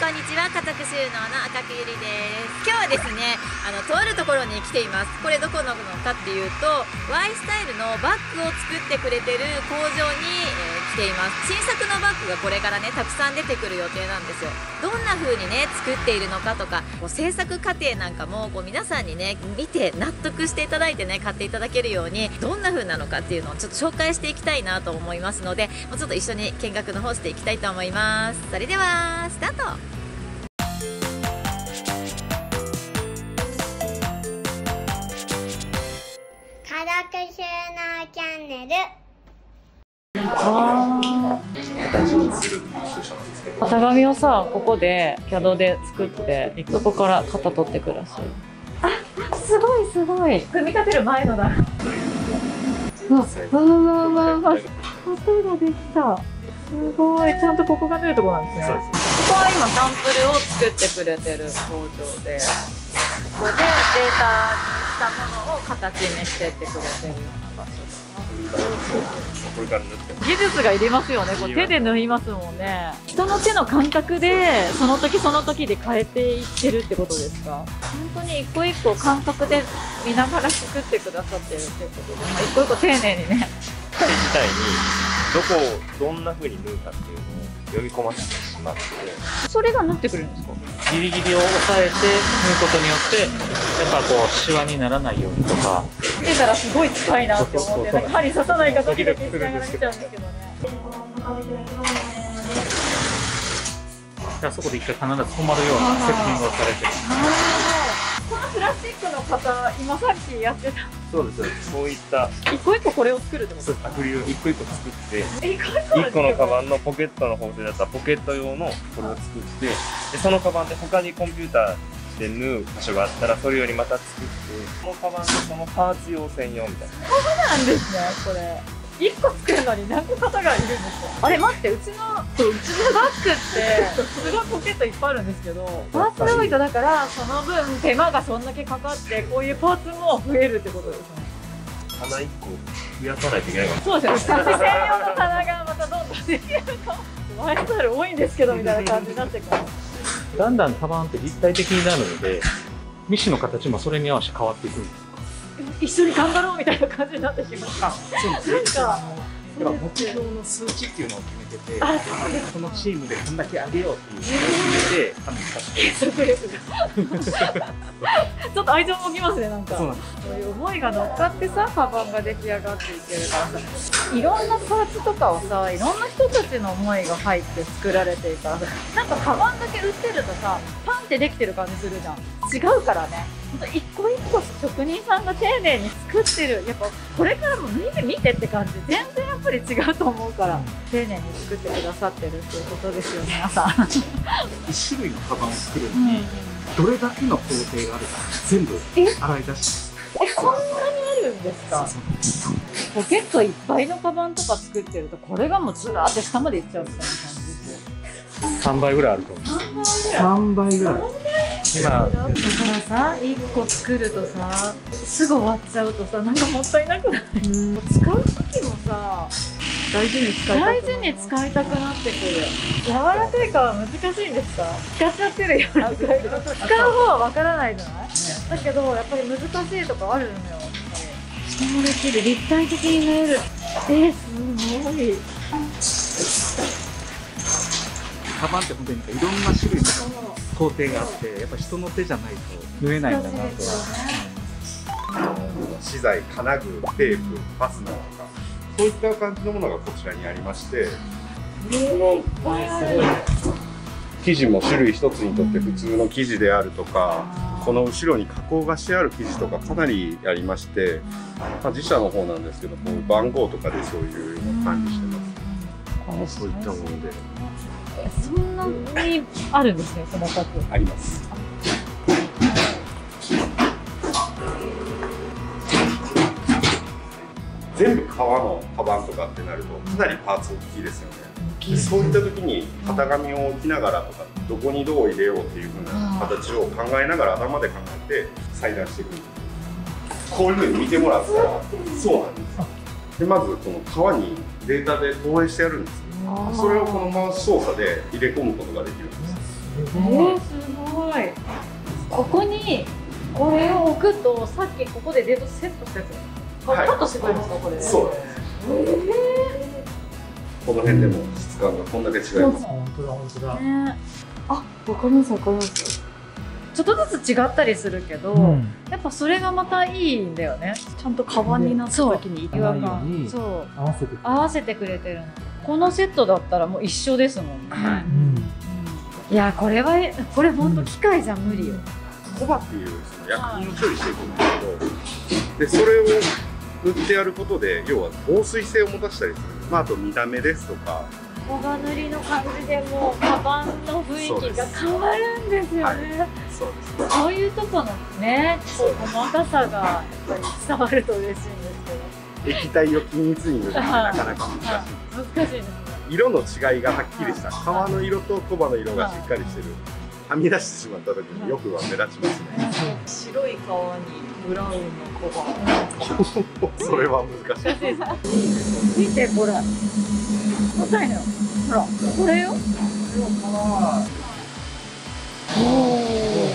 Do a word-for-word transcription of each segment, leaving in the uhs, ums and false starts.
こんにちは。家族収納の赤木ゆりです。今日はですね、あのとあるところに来ています。これどこなのかっていうと Y スタイルのバッグを作ってくれてる工場に、えー、来ています。新作のバッグがこれからねたくさん出てくる予定なんですよ。どんな風にね作っているのかとか、こう制作過程なんかもこう皆さんにね見て納得していただいてね買っていただけるように、どんな風なのかっていうのをちょっと紹介していきたいなと思いますので、もうちょっと一緒に見学の方していきたいと思います。それではスタート。 家族収納チャンネル。 ああ、型紙をさ、ここでキャドで作って、そこから型取ってくらしい。あ、すごいすごい。組み立てる前のだ。うわ、わわわわ、型ができた。すごい、ちゃんとここが出るところなんですね。ここは今サンプルを作ってくれてる工場で、ここでデータにしたものを形にしてってくれてるような場所です。技術がいりますよね。こう手で縫いますもんね。人の手の感覚でその時その時で変えていってるってことですか？本当に一個一個感覚で見ながら作ってくださってるってことで、まあ、一個一個丁寧にね。 自体にどこをどんな風に縫うかっていうのを読み込ませてしまって、 それが縫ってくれるんですか？ ギリギリを押さえて縫うことによってやっぱこうシワにならないようにとか。 見てたらすごい近いなって思って、なんか針刺さないかドキドキしながら見ちゃうんですけどね。 あそこで一回必ず止まるようなセッティングをされてる。 このプラスチックの型、今さっきやってた。 そうです。そういった一個一個これを作るってことですか？ アクリル一個一個作って、 一個一個のカバンのポケットの方でだったらポケット用のこれを作って、でそのカバンで他にコンピューターで縫う箇所があったらそれよりまた作って、このカバンでそのパーツ用専用みたいな。 そうなんですね。これ一個作るのに何個型がいるんですか？あれ待って、うちのうちのバッグってすごいポケットいっぱいあるんですけど、パーツが多いとだからその分手間がそんだけかかって、こういうパーツも増えるってことですね。 棚いっこ増やさないといけないかも。 そうですよね。専用の棚がまたどんどんできると、ワイスタイル多いんですけどみたいな感じになってくる。 だんだんカバンって立体的になるので、ミシンの形もそれに合わせて変わっていくんです。 一緒に頑張ろうみたいな感じになってきました。 そうですね。 なんかやっぱ目標の数値っていうのを決めてて、このチームでこんだけ上げようっていうのを決めて紙使って。 結束力がちょっと愛情もきますね。なんかそういう思いが乗っかってさ、カバンが出来上がっていけるからさ、いろんなパーツとかをさ、いろんな人たちの思いが入って作られているからさ、なんかカバンだけ売ってるとさ、パンってできてる感じするじゃん。違うからね。一個一個職人さんが丁寧に作ってる。やっぱこれからも見て見てって感じ。全然やっぱり違うと思うから、丁寧に作ってくださってるっていうことですよ、皆さん。 一種類のカバンを作るのに、どれだけの工程があるか全部洗い出して。 え、そんなにあるんですか？ポケットいっぱいのカバンとか作ってると、これがもうずらーって下までいっちゃうみたいな感じですよ。 さんばいぐらいあると思う。 さんばいぐらい。 今だからさ、いっこ作るとさ、すぐ終わっちゃうとさ、なんかもったいなくない？使う時もさ、大事に使いたく大事に使いたくなってくる。柔らかいかは難しいんですか？使っちゃってる柔らかいか。使う方はわからないじゃない？だけどやっぱり難しいとかあるのよ。そうできる、立体的に見える。えー、すごい。 カバンって本当にいろんな種類の工程があって、やっぱ人の手じゃないと縫えないんだなとは。 資材、金具、テープ、ファスナーとかそういった感じのものがこちらにありまして、生地も種類一つにとって普通の生地であるとか、この後ろに加工がしてある生地とかかなりありまして、まあ、自社の方なんですけど、こう番号とかでそういうのを管理してます。そういったもので。 そんなにあるんですね、細かく。 あります。全部革のカバンとかってなるとかなりパーツ大きいですよね。そういった時に型紙を置きながらとか、どこにどう入れようっていう風な形を考えながら頭で考えて裁断していく。こういう風に見てもらったら、そうなんです。でまずこの革にデータで投影してやるんですよ。それをこのマウス操作で入れ込むことができるんです。 えー、すごい。ここにこれを置くと、さっきここでデートセットしたやつ、はい、カットしてくれるんですか、これ。 そうなんです。えー、この辺でも質感がこんだけ違います。 本当だ本当だ。 ね、あ、わかりますわかります。ちょっとずつ違ったりするけど、うん、やっぱそれがまたいいんだよね。ちゃんとカバンになった時に違和感、そう合わせて合わせてくれてるの。このセットだったらもう一緒ですもんね。はい、うん、いや、これはこれ本当機械じゃ無理よ。 コバっていうその薬品を処理していくんですけど、でそれを塗ってやることで、要は防水性を持たせたりする。まあ、あと見た目ですとか。 小葉塗りの感じでもうカバンの雰囲気が変わるんですよね。はい、そうです。そういうとこのね、細かさがやっぱり伝わると嬉しいんですけど。液体を均一に塗るのはなかなか難しい。 難しいですね。 色の違いがはっきりした、革の色とコバの色がしっかりしてる。はみ出してしまった時によくは目立ちますね。 白い革にブラウンのコバ。 それは難しい。 見てこれ。硬いのよ。ほら、これよ。おお。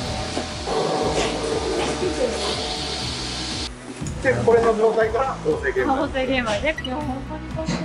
で、これの状態から縫製玄米。 縫製玄米ね。いや、本当にかっ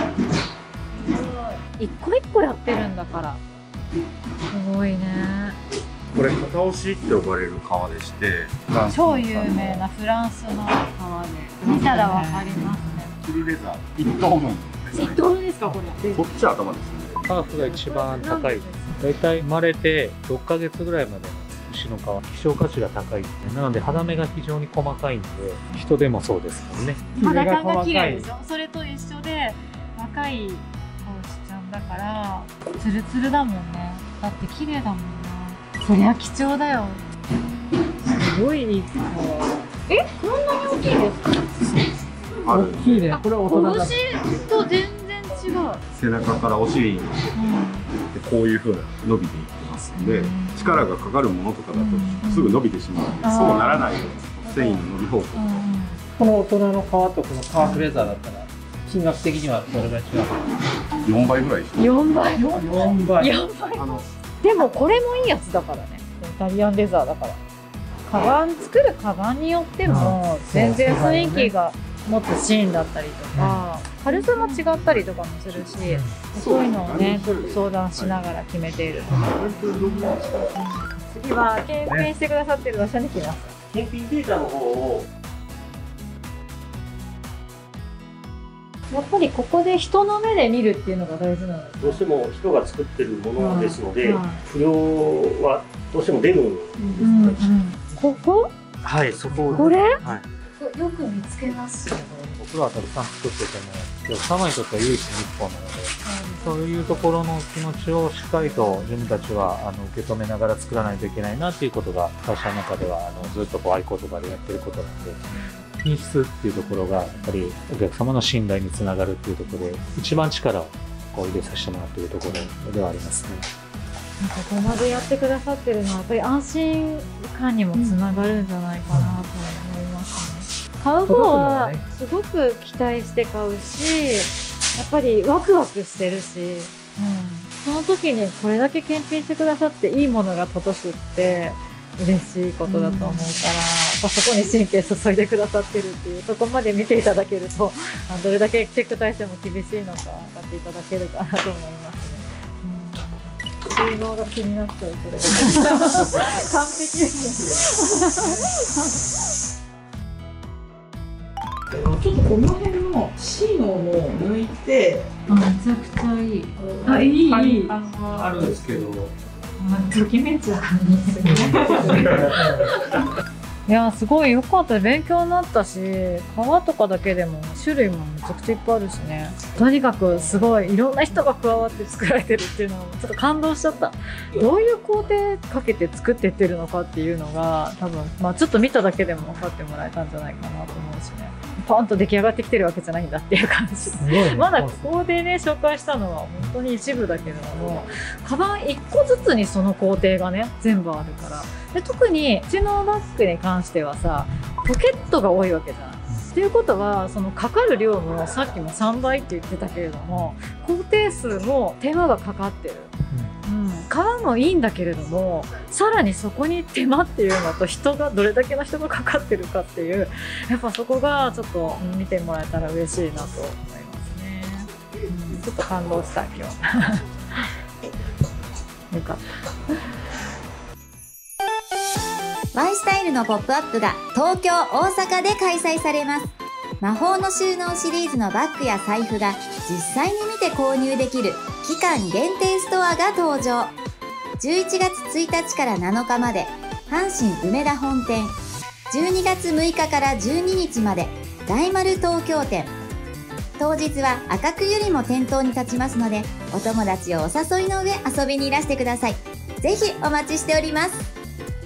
こいい。一個一個やってるんだから。すごいね。 これ型押しって呼ばれる革でして、 超有名なフランスの革で、見たらわかりますね。 キルレザー一等分。 一等分ですか、これ。 こっちは頭ですね。 ハーフが一番高い。だいたい生まれてろっかげつぐらいまでの牛の革、希少価値が高いって。なので肌目が非常に細かいんで、人でもそうですもんね。 肌感が綺麗でしょ。それと一緒で若い牛ちゃんだからツルツルだもんね。だって綺麗だもんね。そりゃ貴重だよ。すごいいい革。え、こんなに大きいですか？ 大きいね。これは大人だ。 拳と全然違う。 背中からお尻にこういう風な伸びていってますんで、力がかかるものとかだとすぐ伸びてしまうので、そうならないように繊維の伸び方向。 この大人の革とこのカーフレザーだったら金額的にはどれぐらい違う？ よんばいぐらい。 よんばい。 よんばい。 よんばい。あのでもこれもいいやつだからね。イタリアンレザーだから。カバン作るカバンによっても全然雰囲気が持つシーンだったりとか、軽さも違ったりとかもするし、そういうのをねちょっと相談しながら決めている。次は検品してくださってる場所に来ます。 検品データの方をやっぱりここで人の目で見るっていうのが大事なの。 どうしても人が作ってるものですので、不良はどうしても出るんですね。 ここ？ はい、そこ。 これ？ はい。 よく見つけますよね。 僕らはたくさん作ってても、お客様にとっては唯一の一本なので、そういうところの気持ちをしっかりと自分たちはあの受け止めながら作らないといけないなっていうことが会社の中ではあのずっとこう合言葉でやってることなんで、品質っていうところがやっぱりお客様の信頼につながるっていうところで一番力をこう入れさせてもらっているところではありますね。 ここまでやってくださってるのはやっぱり安心感にもつながるんじゃないかなと思いますね。買う方はすごく期待して買うし、やっぱりワクワクしてるし、うん、その時にこれだけ検品してくださっていいものが届くって嬉しいことだと思うから、うん、そこに神経注いでくださってるっていうとこまで見ていただけると、どれだけチェック体制も厳しいのか分かっていただけるかなと思いますね。収納が気になっちゃうけど完璧ですちょっとこの辺の芯をもう抜いて、 あ、めちゃくちゃいい。あ、いいいい。 あるんですけど、 ときめいちゃう感じですね。いや、すごい良かった。勉強になったし、革とかだけでも種類もめちゃくちゃいっぱいあるしね。とにかくすごいいろんな人が加わって作られてるっていうのをちょっと感動しちゃった。どういう工程かけて作ってってるのかっていうのが多分、まあちょっと見ただけでも分かってもらえたんじゃないかなと思うしね。パンと出来上がってきてるわけじゃないんだっていう感じ。ね、まだここでね紹介したのは本当に一部だけれども、カバンいっこずつにその工程がね全部あるから。で特にうちのバッグに関してはさ、ポケットが多いわけじゃん。っていうことはそのかかる量もさっきもさんばいって言ってたけれども、工程数も手間がかかってる。うん、革もいいんだけれども、さらにそこに手間っていうのと人がどれだけの人がかかってるかっていう、やっぱそこがちょっと見てもらえたら嬉しいなと思いますね。うん、ちょっと感動した今日。よかった。 ワイスタイルのポップアップが東京、大阪で開催されます。魔法の収納シリーズのバッグや財布が実際に見て購入できる期間限定ストアが登場。じゅういちがつついたちからなのかまで阪神梅田本店、じゅうにがつむいかからじゅうににちまで大丸東京店。当日は赤くゆりも店頭に立ちますので、お友達をお誘いの上遊びにいらしてください。ぜひお待ちしております。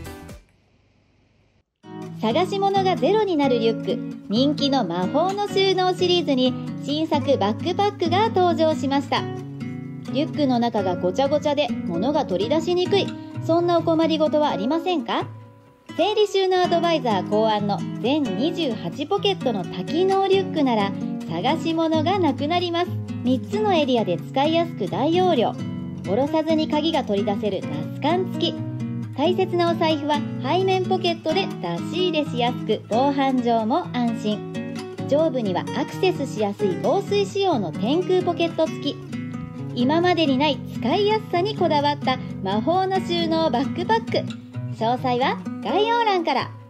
探し物がゼロになるリュック、人気の魔法の収納シリーズに新作バックパックが登場しました。リュックの中がごちゃごちゃで物が取り出しにくい、そんなお困りごとはありませんか？整理収納アドバイザー考案の全にじゅうはちポケットの多機能リュックなら探し物がなくなります。みっつのエリアで使いやすく大容量、下ろさずに鍵が取り出せるナス缶付き。大切なお財布は背面ポケットで出し入れしやすく、防犯上も安心。上部にはアクセスしやすい防水仕様の天空ポケット付き。今までにない使いやすさにこだわった魔法の収納バックパック。詳細は概要欄から。